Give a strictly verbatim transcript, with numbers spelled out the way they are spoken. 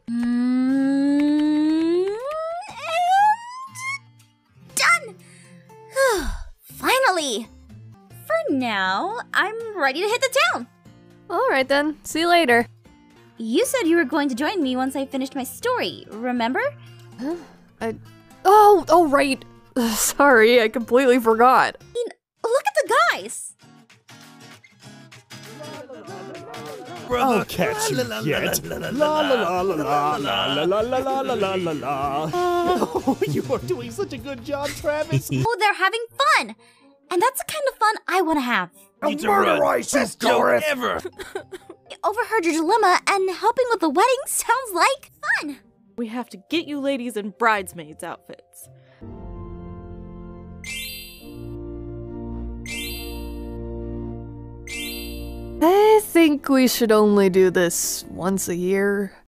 Mm, and done! Finally! For now, I'm ready to hit the town. Alright then, see you later. You said you were going to join me once I finished my story, remember? Huh? I... Oh, oh right. Sorry, I completely forgot. I mean, look at the guys! I'll catch you yet. La la la la la la la la la la la la. Oh, you are doing such a good job, Travis. Oh, they're having fun! And that's the kind of fun I want to have. A murder best joke ever. I overheard your dilemma, and helping with the wedding sounds like fun! We have to get you ladies in bridesmaids outfits. I think we should only do this once a year.